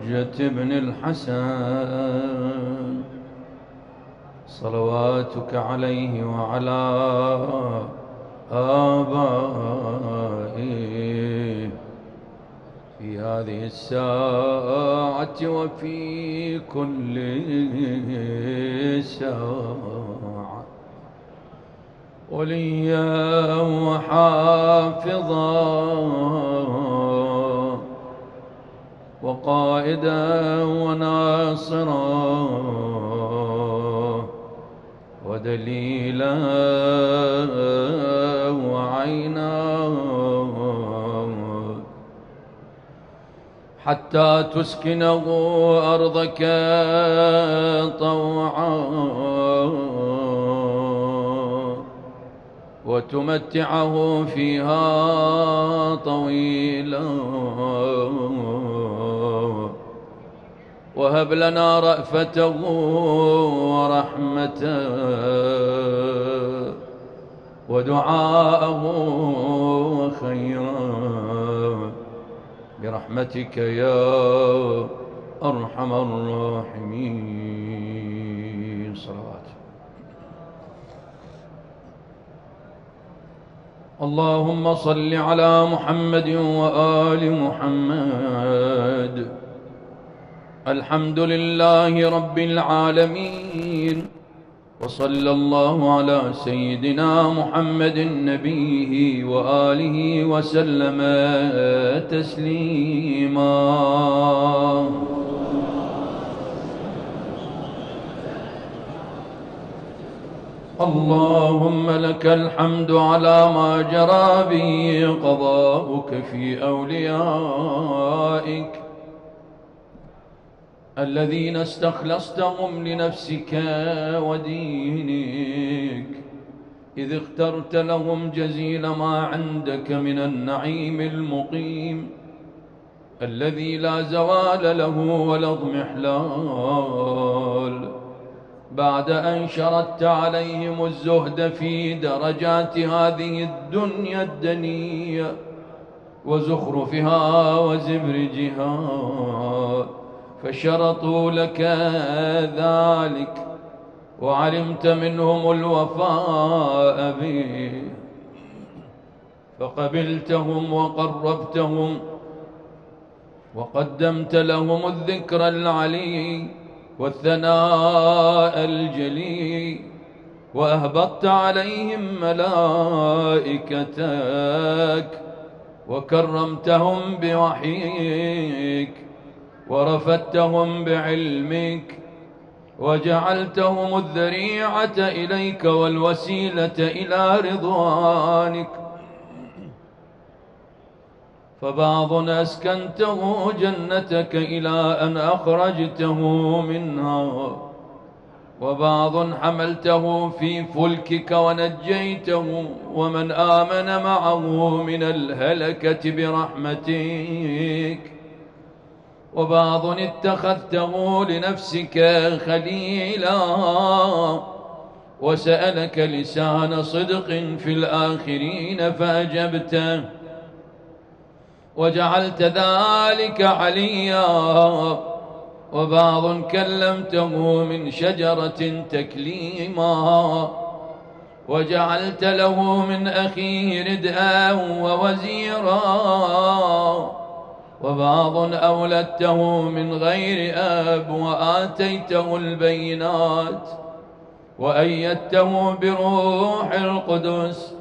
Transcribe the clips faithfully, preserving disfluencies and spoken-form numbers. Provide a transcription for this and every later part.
الحجة بن الحسن صلواتك عليه وعلى آبائه في هذه الساعة وفي كل ساعة وليا وحافظا وقائدا وناصرا ودليلا وعينا حتى تسكنه أرضك طوعا وتمتعه فيها طويلا وهب لنا رأفته ورحمته ودعاءه خيرا برحمتك يا أرحم الراحمين. صلوات. اللهم صل على محمد وآل محمد. الحمد لله رب العالمين، وصلى الله على سيدنا محمد نبيه وآله وسلم تسليما. اللهم لك الحمد على ما جرى به قضاؤك في أوليائك الذين استخلصتهم لنفسك ودينك، إذ اخترت لهم جزيل ما عندك من النعيم المقيم الذي لا زوال له ولا اضمحلال، بعد أن شردت عليهم الزهد في درجات هذه الدنيا الدنية وزخرفها وزبرجها، فشرطوا لك ذلك وعلمت منهم الوفاء به فقبلتهم وقربتهم وقدمت لهم الذكر العلي والثناء الجلي، وأهبطت عليهم ملائكتك وكرمتهم بوحيك ورفدتهم بعلمك وجعلتهم الذريعة إليك والوسيلة إلى رضوانك، فبعض أسكنته جنتك إلى أن أخرجته منها، وبعض حملته في فلكك ونجيته ومن آمن معه من الهلكة برحمتك، وبعض اتخذته لنفسك خليلا وسألك لسان صدق في الآخرين فأجبته وجعلت ذلك عليا، وبعض كلمته من شجرة تكليما وجعلت له من أخيه ردءا ووزيرا، وبعض أولدته من غير أب وآتيته البينات وأيدته بروح القدس،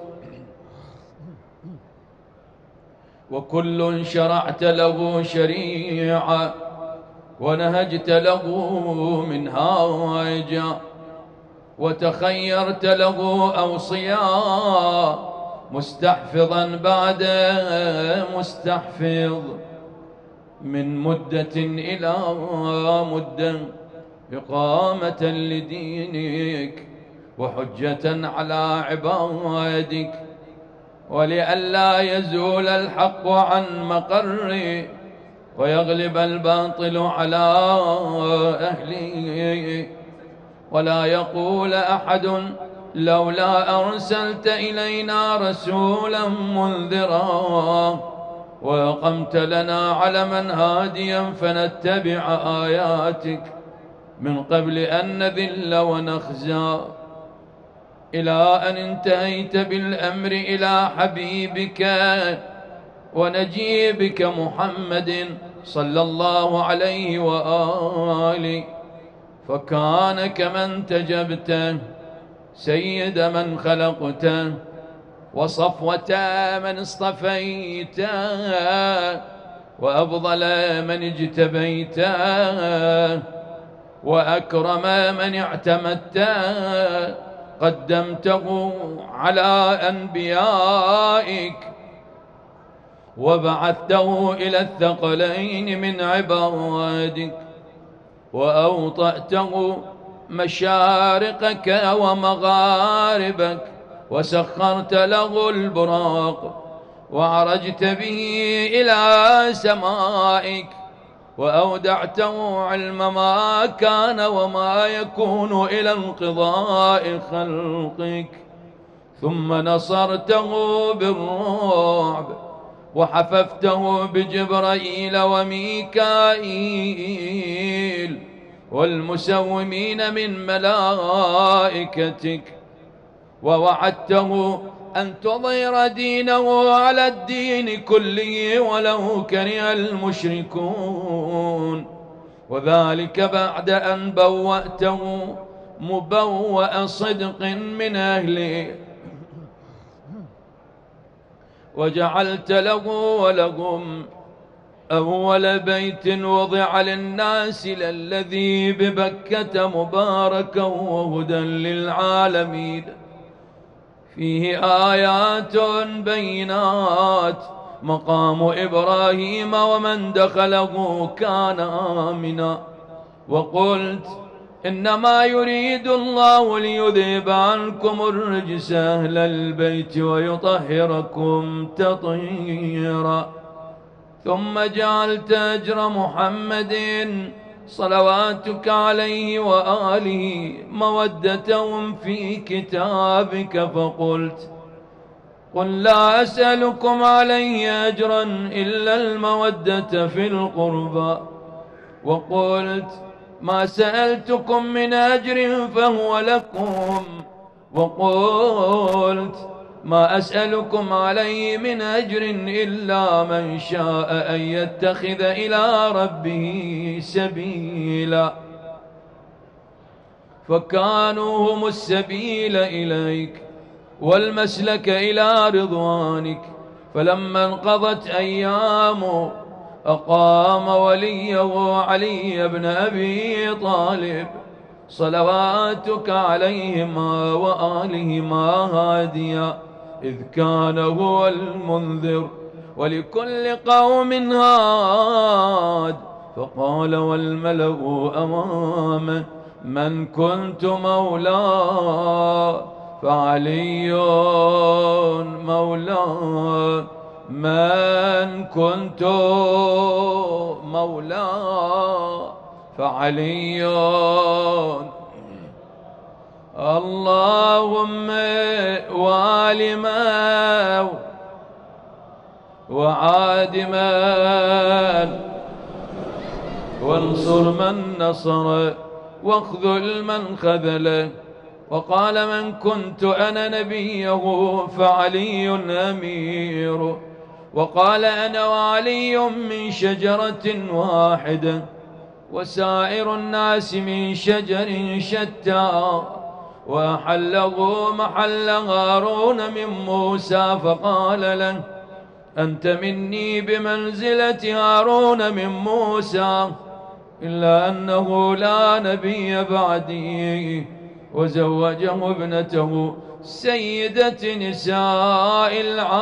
وكل شرعت له شريعة ونهجت له منهاجا وتخيرت له أوصياء مستحفظا بعد مستحفظ من مدة إلى مدة إقامة لدينك وحجة على عبادك، ولئلا يزول الحق عن مقره ويغلب الباطل على أهله، ولا يقول أحد لولا أرسلت إلينا رسولا منذرا وأقمت لنا علما هاديا فنتبع آياتك من قبل أن نذل ونخزى، إلى أن انتهيت بالأمر إلى حبيبك ونجيبك محمد صلى الله عليه وآله، فكان كمن تجبته، سيد من خلقته، وصفوة من اصطفيته، وأفضل من اجتبيته، وأكرم من اعتمدته، قدمته على أنبيائك وبعثته إلى الثقلين من عبادك، وأوطأته مشارقك ومغاربك، وسخرت له البراق، وعرجت به إلى سمائك، وأودعته علم ما كان وما يكون إلى انقضاء خلقك، ثم نصرته بالرعب، وحففته بجبرائيل وميكائيل والمسومين من ملائكتك، ووعدته أن تظهر دينه على الدين كله ولو كره المشركون، وذلك بعد أن بوأته مبوأ صدق من أهله، وجعلت له ولهم أول بيت وضع للناس للذي ببكة مباركا وهدى للعالمين، فيه آيات بينات مقام إبراهيم ومن دخله كان آمنا. وقلت إنما يريد الله ليذهب عنكم الرجس أهل البيت ويطهركم تطهيرا. ثم جعلت أجر محمد صلواتك عليه وآله مودتهم في كتابك، فقلت قل لا أسألكم عليه أجرا إلا المودة في القربى، وقلت ما سألتكم من أجر فهو لكم، وقلت ما أسألكم عليه من أجر إلا من شاء أن يتخذ إلى ربه سبيلا، فكانوا هم السبيل إليك والمسلك إلى رضوانك. فلما انقضت أيامه أقام وليه علي بن أبي طالب صلواتك عليهما وآلهما هاديا، إذ كان هو المنذر ولكل قوم هاد، فقال والملأ أمامه من كنت مولاه فعلي مولاه، من كنت مولاه فعلي. اللهم والما وعادما وانصر من نصر واخذل من خذله. وقال من كنت أنا نبيه فعلي أمير، وقال أنا وعلي من شجرة واحدة وسائر الناس من شجر شتى، وأحله محل هارون من موسى، فقال له أنت مني بمنزلة هارون من موسى، إلا أنه لا نبي بعدي. وزوجه ابنته سيدة نساء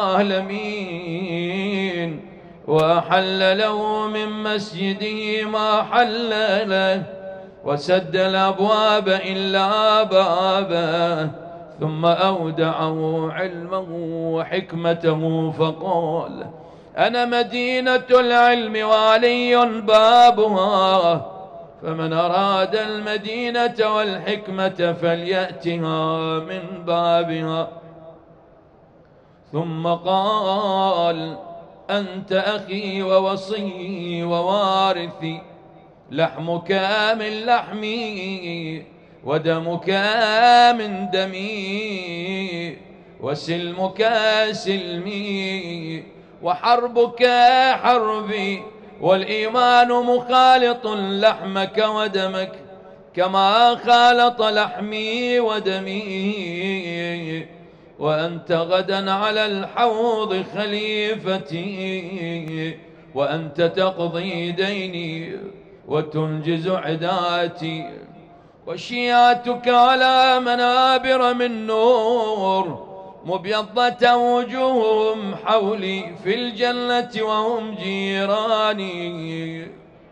العالمين، وأحل له من مسجده ما حل له، وسد الأبواب إلا بابه، ثم أودعه علمه وحكمته، فقال أنا مدينة العلم وعلي بابها، فمن أراد المدينة والحكمة فليأتها من بابها. ثم قال أنت أخي ووصي ووارثي، لحمك من لحمي ودمك من دمي، وسلمك سلمي وحربك حربي، والإيمان مخالط لحمك ودمك كما خالط لحمي ودمي، وأنت غدا على الحوض خليفتي، وأنت تقضي ديني وتنجز عداتي، وشيعتك على منابر من نور مبيضة وجوههم حولي في الجنة وهم جيراني،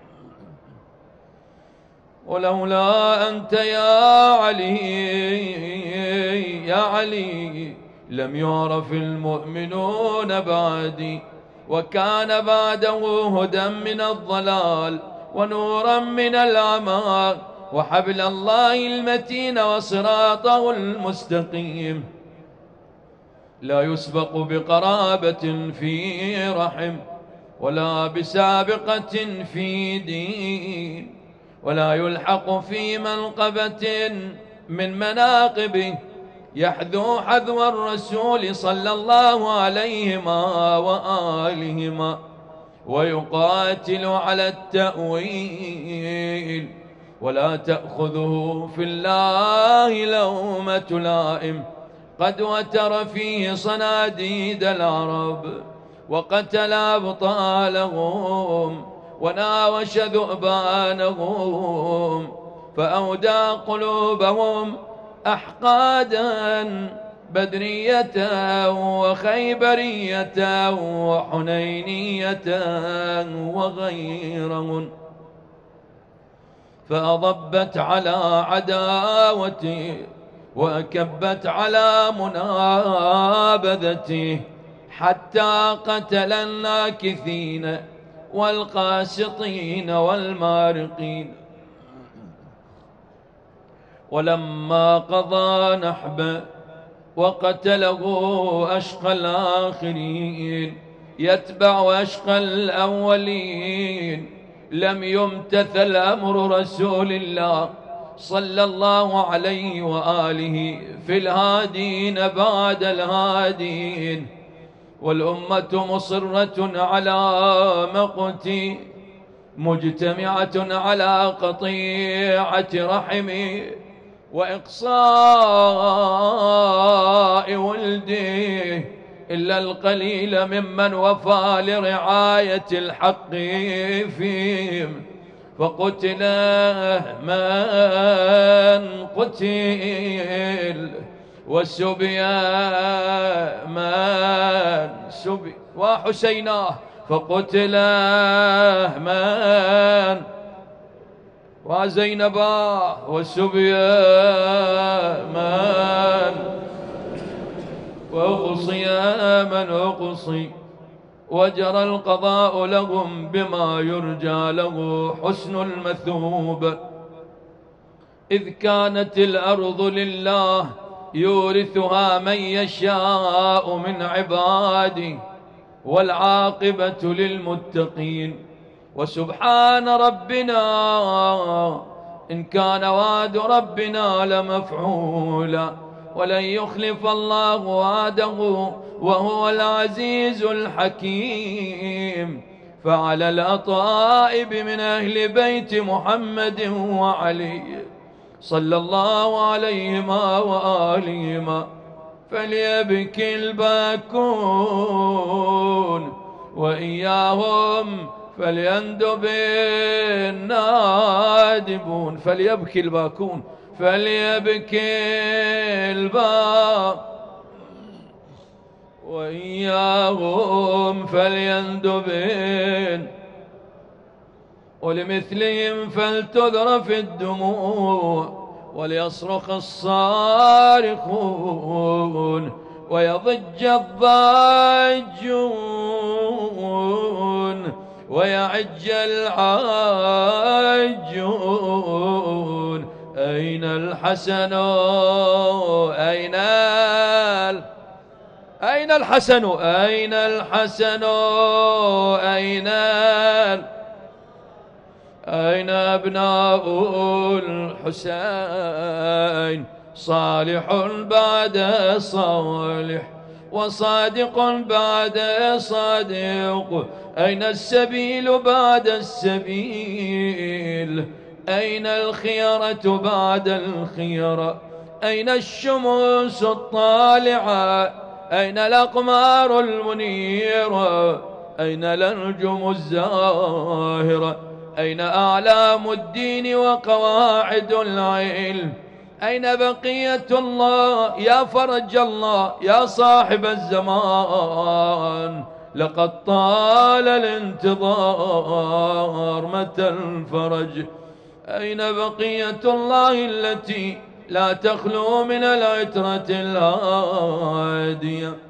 ولولا أنت يا علي يا علي لم يعرف المؤمنون بعدي، وكان بعده هدى من الضلال ونورا من العمى، وحبل الله المتين وصراطه المستقيم، لا يسبق بقرابة في رحم، ولا بسابقة في دين، ولا يلحق في منقبة من مناقبه، يحذو حذو الرسول صلى الله عليهما وآلهما، ويقاتل على التأويل، ولا تأخذه في الله لومة لائم، قد وتر فيه صناديد العرب وقتل أبطالهم وناوش ذؤبانهم، فأودى قلوبهم أحقادا بدرية وخيبرية وحنينية وغيرهن، فأضبت على عداوته وأكبت على منابذته، حتى قتل الناكثين والقاسطين والمارقين. ولما قضى نحبه وقتله أشقى الآخرين يتبع أشقى الأولين، لم يمتثل أمر رسول الله صلى الله عليه وآله في الهادين بعد الهادين، والأمة مصرة على مقتي، مجتمعة على قطيعة رحمه وإقصاء ولده، إلا القليل ممن وفى لرعاية الحق فيهم، فقتل من قتل والسبي من سبي، وحسيناه فقتل من، وزينباه والسبي من، وأقصي من أقصي، وجرى القضاء لهم بما يرجى له حسن المثوب، إذ كانت الأرض لله يورثها من يشاء من عباده، والعاقبة للمتقين. وسبحان ربنا إن كان وعد ربنا لمفعولا، ولن يخلف الله وعده وهو العزيز الحكيم. فعلى الأطائب من أهل بيت محمد وعلي صلى الله عليهما وآلهما فليبكي الباكون، وإياهم فليندب النادبون. فليبكي الباكون فليبكي الباكون، وإياهم فليندبن، ولمثلهم فلتذرف الدموع، وليصرخ الصارخون، ويضج الضاجون، ويعج العاجون. أين الحسن أين ال... أين الحسن أين الحسن أين أين أبناء الحسين صالح بعد صالح وصادق بعد صادق أين السبيل بعد السبيل أين الخيرة بعد الخيرة أين الشموس الطالعة أين الأقمار المنيرة أين الأنجم الزاهرة أين أعلام الدين وقواعد العلم أين بقية الله يا فرج الله يا صاحب الزمان لقد طال الانتظار متى الفرج أين بقية الله التي لا تخلو من العترة الهادية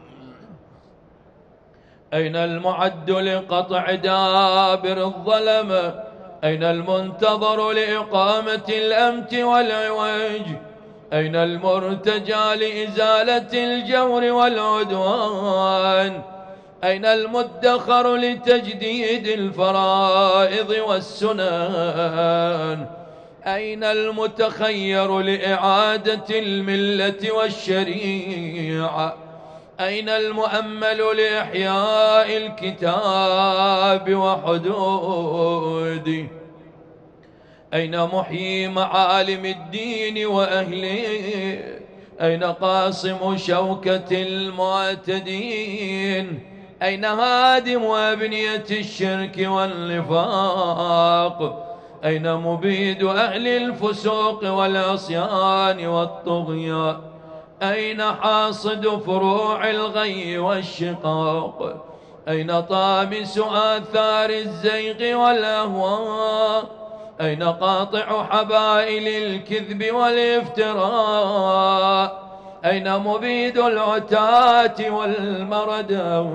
أين المعد لقطع دابر الظلمة أين المنتظر لإقامة الأمت والعوج أين المرتجى لإزالة الجور والعدوان أين المدخر لتجديد الفرائض والسنن أين المتخير لإعادة الملة والشريعة أين المؤمل لإحياء الكتاب وحدوده أين محيي معالم الدين وأهله أين قاصم شوكة المعتدين أين هادم أبنية الشرك والنفاق أين مبيد أهل الفسوق والعصيان والطغيان أين حاصد فروع الغي والشقاق أين طامس آثار الزيغ والأهواء أين قاطع حبائل الكذب والافتراء أين مبيد العتاة والمردى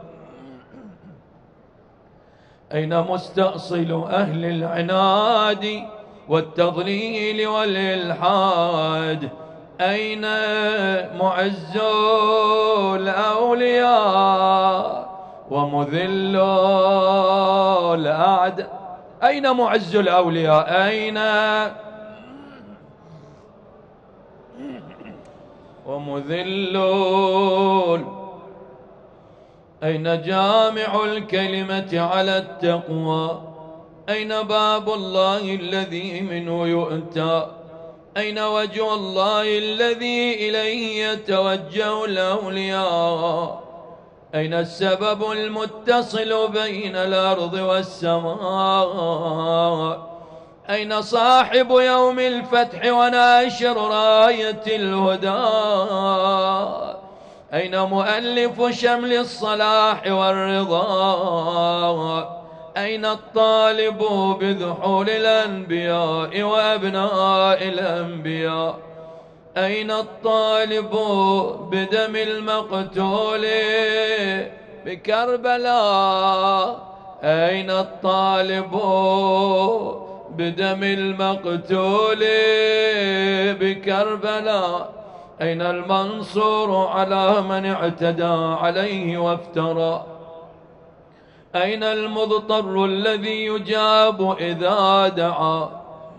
أين مستأصل أهل العناد والتضليل والإلحاد أين معز الأولياء ومذل الأعداء أين معز الأولياء أين ومذل أين جامع الكلمة على التقوى أين باب الله الذي منه يؤتى أين وجه الله الذي إليه يتوجه الأولياء أين السبب المتصل بين الأرض والسماء أين صاحب يوم الفتح وناشر راية الهدى أين مؤلف شمل الصلاح والرضا أين الطالب بذحول الأنبياء وأبناء الأنبياء أين الطالب بدم المقتول بكربلاء أين الطالب بدم المقتول بكربلاء أين المنصور على من اعتدى عليه وافترى أين المضطر الذي يجاب إذا دعا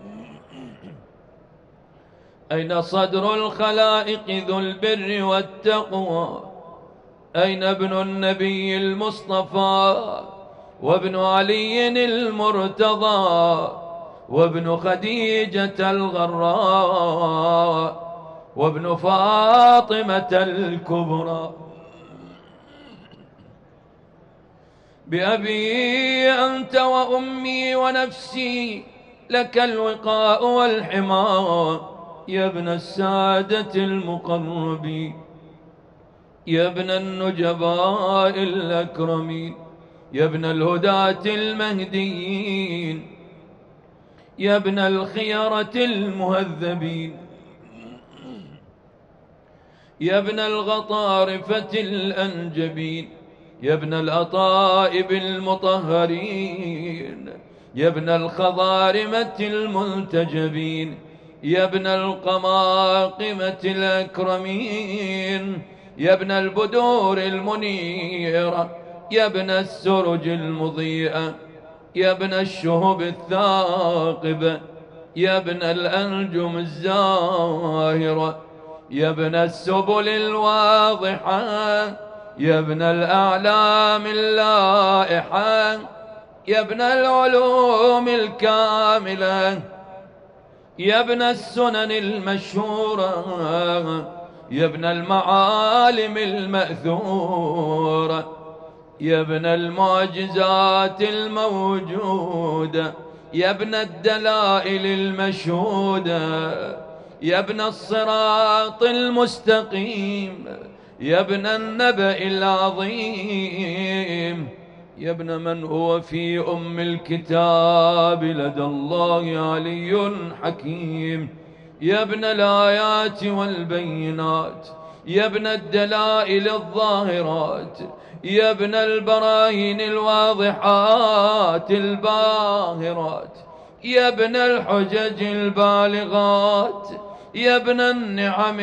أين صدر الخلائق ذو البر والتقوى أين ابن النبي المصطفى وابن علي المرتضى وابن خديجة الغراء وابن فاطمة الكبرى بأبي أنت وأمي ونفسي لك الوقاء والحماية يا ابن السادة المقربين يا ابن النجباء الأكرمين يا ابن الهداة المهديين يا ابن الخيرة المهذبين يا ابن الغطارفة الأنجبين يا ابن الأطائب المطهرين يا ابن الخضارمة المنتجبين يا ابن القماقمة الأكرمين يا ابن البدور المنيرة، يا ابن السرج المضيئة، يا ابن الشهب الثاقبة، يا ابن الأنجم الزاهرة، يا ابن السبل الواضحة، يا ابن الأعلام اللائحة، يا ابن العلوم الكاملة، يا ابن السنن المشهورة، يا ابن المعالم المأثورة، يا ابن المعجزات الموجودة، يا ابن الدلائل المشهودة، يا ابن الصراط المستقيم، يا ابن النبأ العظيم، يا ابن من هو في أم الكتاب لدى الله علي حكيم، يا ابن الآيات والبينات، يا ابن الدلائل الظاهرات، يا ابن البراهين الواضحات الباهرات، يا ابن الحجج البالغات، يا ابن النعم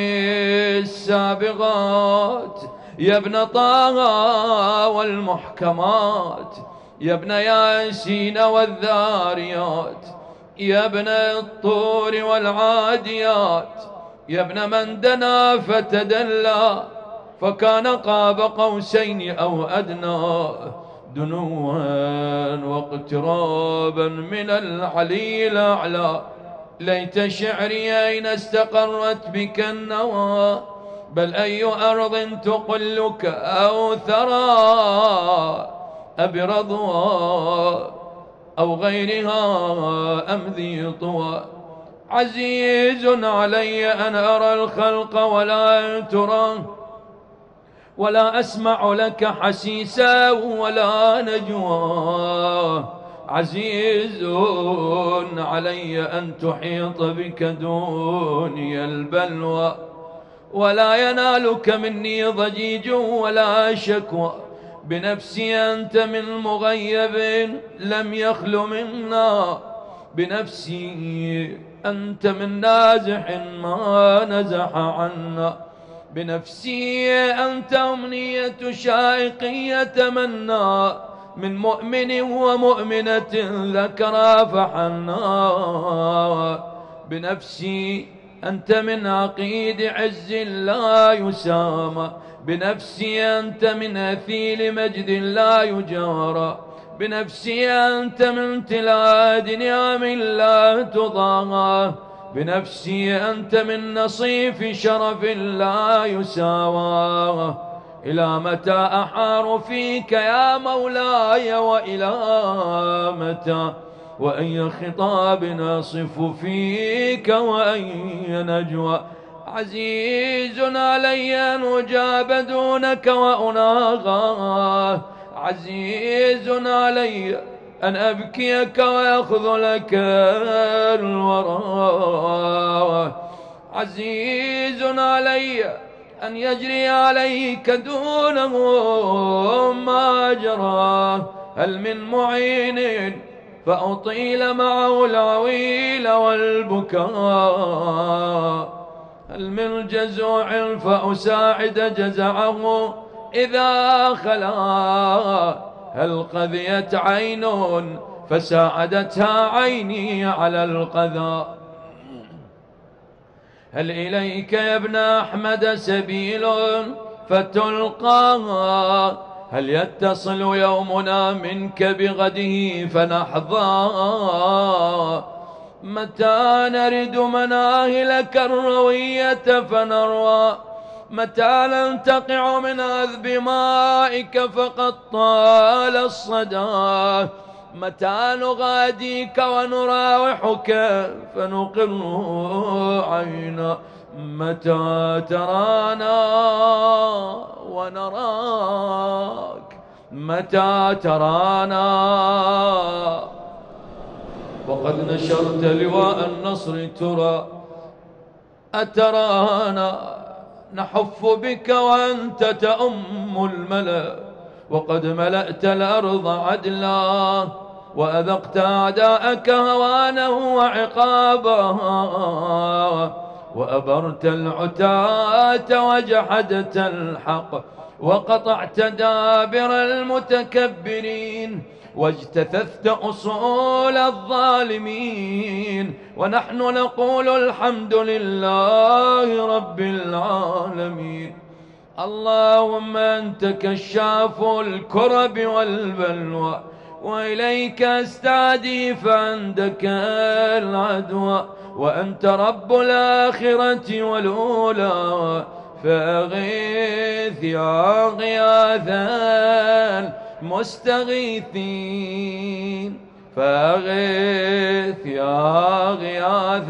السابغات، يا ابن طه والمحكمات، يا ابن ياسين والذاريات، يا ابن الطور والعاديات، يا ابن من دنا فتدلى فكان قاب قوسين أو أدنى، دنوا واقترابا من العلي الأعلى. ليت شعري أين استقرت بك النوى، بل أي أرض تقلك أو ثرى، أبرضها أو غيرها أم ذي طوى. عزيز علي أن أرى الخلق ولا ترى، ولا أسمع لك حسيسا ولا نجوى. عزيز علي أن تحيط بك دوني البلوى، ولا ينالك مني ضجيج ولا شكوى. بنفسي أنت من مغيب لم يخل منا، بنفسي أنت من نازح ما نزح عنا. بنفسي أنت أمنية شائق يتمنى، من مؤمن ومؤمنة ذكرى فحنا. بنفسي أنت من عقيد عز لا يسامى، بنفسي أنت من أثيل مجد لا يجارى. بنفسي أنت من تلاد نعم لا تضاهى، بنفسي أنت من نصيف شرف لا يساوى. إلى متى أحار فيك يا مولاي، وإلى متى، وأي خطاب نصف فيك وأي نجوى. عزيز علي أن أجاب دونك وأناغى، عزيز علي أن أبكيك ويخذلك الورى. عزيز علي أن يجري عليك دونه ما جرى. هل من معين فأطيل معه العويل والبكاء، هل من جزوع فأساعد جزعه إذا خلا. هل قذيت عين فساعدتها عيني على القذى. هل إليك يا ابن أحمد سبيل فتلقى، هل يتصل يومنا منك بغده فنحظى. متى نرد مناهلك الروية فنروى، متى ننتقع من عذب مائك فقد طال الصدى. متى نغاديك ونراوحك فنقر عينا، متى ترانا ونراك، متى ترانا. وقد نشرت لواء النصر ترى، أترانا نحف بك وأنت تأم الملأ. وقد ملأت الأرض عدلا، وأذقت أعداءك هوانه وعقابها. وأبرت العتاة وجحدت الحق وقطعت دابر المتكبرين واجتثثت أصول الظالمين، ونحن نقول الحمد لله رب العالمين. اللهم أنت كشاف الكرب والبلوى، وإليك استعدي فعندك العدوى، وأنت رب الآخرة والأولى، فأغيث يا غياث المستغيثين، فأغيث يا غياث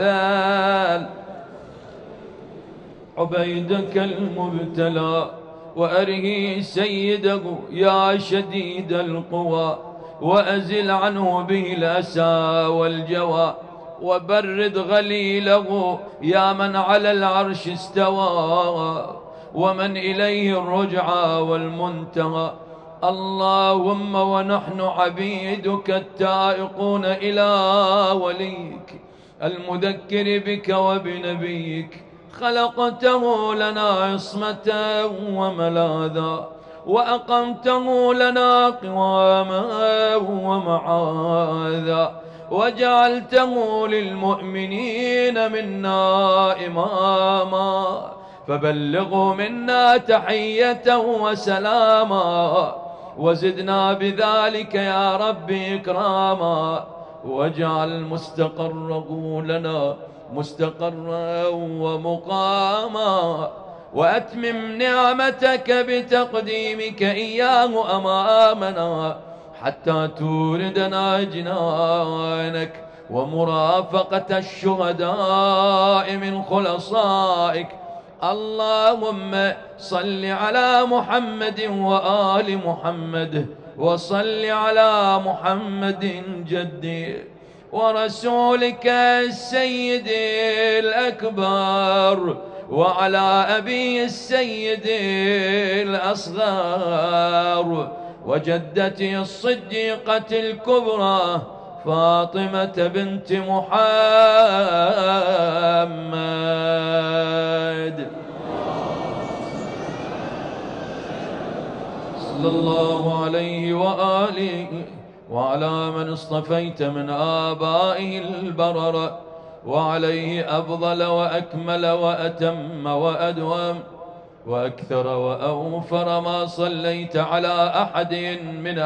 عبيدك المبتلى، وأره سيده يا شديد القوى، وأزل عنه به الأسى والجوى، وبرد غليله يا من على العرش استوى، ومن إليه الرجعى والمنتهى. اللهم ونحن عبيدك التائقون إلى وليك المذكر بك وبنبيك، خلقته لنا عصمة وملاذا، وأقمته لنا قواما ومعاذا، وجعلته للمؤمنين منا إماما، فبلغوا منا تحية وسلاما، وزدنا بذلك يا رب إكراما، واجعل مستقره لنا مستقرا ومقاما، وأتمم نعمتك بتقديمك إياه أمامنا حتى توردنا جنانك ومرافقة الشهداء من خلصائك. اللهم صل على محمد وآل محمد، وصل على محمد جدي ورسولك السيد الأكبر، وعلى أبي السيد الأصغر، وجدتي الصديقة الكبرى فاطمة بنت محمد صلى الله عليه وآله، وعلى من اصطفيت من آبائه البررة، وعليه أفضل وأكمل وأتم وأدوم وأكثر وأوفر ما صليت على أحد من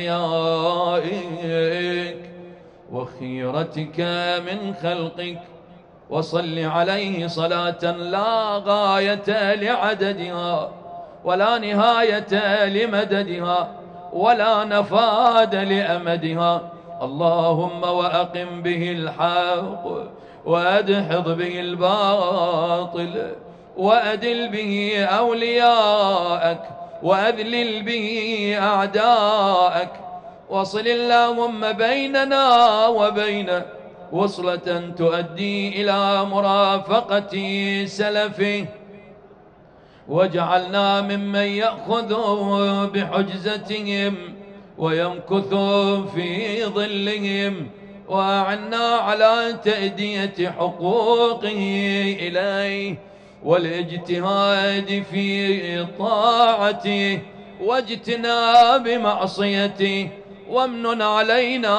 أصفيائك وخيرتك من خلقك، وصل عليه صلاة لا غاية لعددها ولا نهاية لمددها ولا نفاد لأمدها. اللهم وأقم به الحق وأدحض به الباطل، وأدل به أولياءك، وأذلل به أعداءك، وصل اللهم بيننا وبين وصلة تؤدي إلى مرافقة سلفه، واجعلنا ممن يأخذ بحجزتهم ويمكث في ظلهم، وأعنا على تأدية حقوقه إليه والاجتهاد في طاعته واجتناب معصيته، وامنن علينا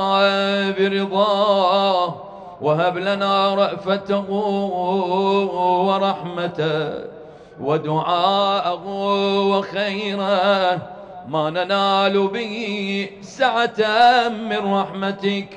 برضاه، وهب لنا رأفته ورحمته ودعاءه وخيرا ما ننال به سعة من رحمتك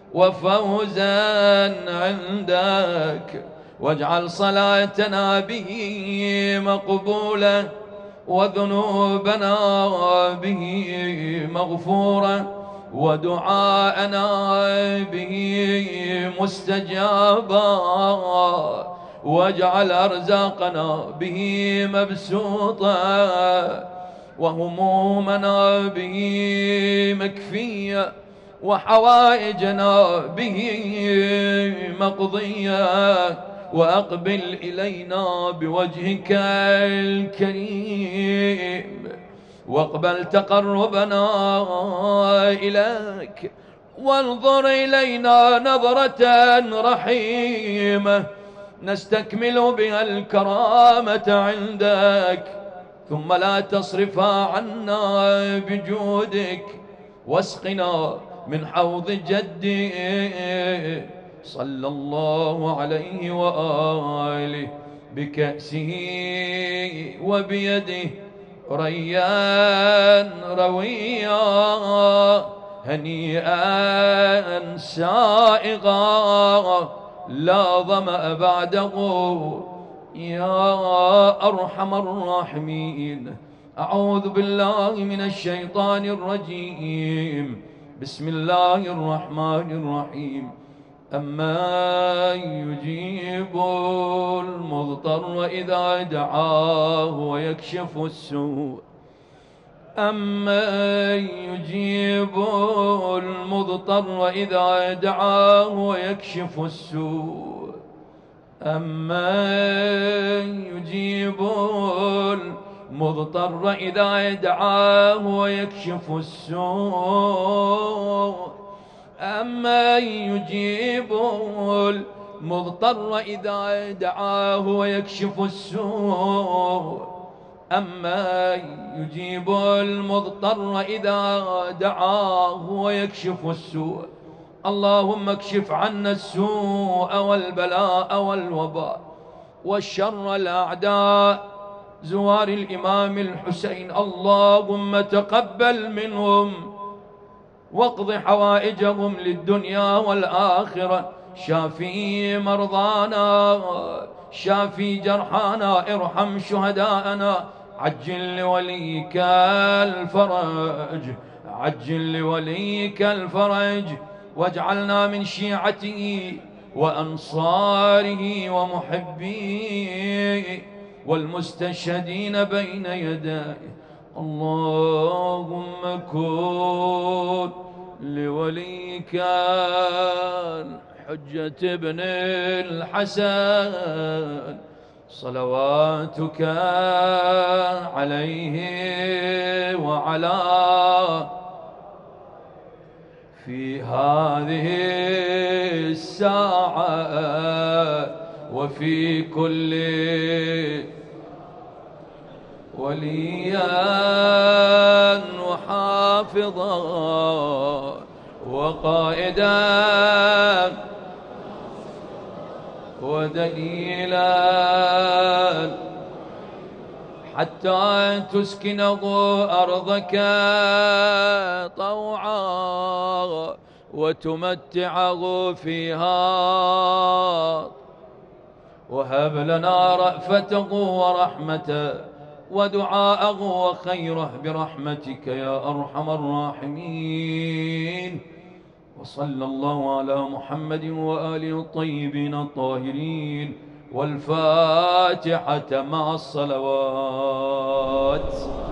وفوزا عندك، واجعل صلاتنا به مقبولة وذنوبنا به مغفورة ودعاءنا به مستجابا، واجعل أرزاقنا به مبسوطة وهمومنا به مكفية وحوائجنا به مقضية، وأقبل إلينا بوجهك الكريم، واقبل تقربنا إليك، وانظر إلينا نظرة رحيمة، نستكمل بها الكرامة عندك، ثم لا تصرفها عنا بجودك، واسقنا من حوض جدي صلى الله عليه وآله بكأسه وبيده ريان رويا هنيئا سائغا لا ظمأ بعده يا أرحم الراحمين. أعوذ بالله من الشيطان الرجيم. بسم الله الرحمن الرحيم. أما يجيب المضطر إذا دعاه ويكشف السوء أما يجيب المضطر إذا دعاه ويكشف السوء أما يجيب المضطر إذا دعاه ويكشف السوء أما يجيب المضطر إذا دعاه ويكشف السوء أما يجيب المضطر إذا دعاه ويكشف السوء. اللهم اكشف عنا السوء والبلاء والوباء والشر الأعداء زوار الإمام الحسين. اللهم تقبل منهم واقض حوائجهم للدنيا والآخرة. شافي مرضانا، شافي جرحانا، ارحم شهداءنا. عجل لوليك الفرج، عجل لوليك الفرج، واجعلنا من شيعته وأنصاره ومحبيه والمستشهدين بين يديه. اللهم كن لوليك الحجة ابن الحسن صلواتك عليه وعلى في هذه الساعة وفي كل وليا وحافظا وقائدا ودليلا حتى تسكنه أرضك طوعا وتمتعه فيها، وهب لنا رأفته ورحمته ودعاءه وخيره برحمتك يا أرحم الراحمين. وصلى الله على محمد وآله الطيبين الطاهرين، والفاتحة مع الصلوات.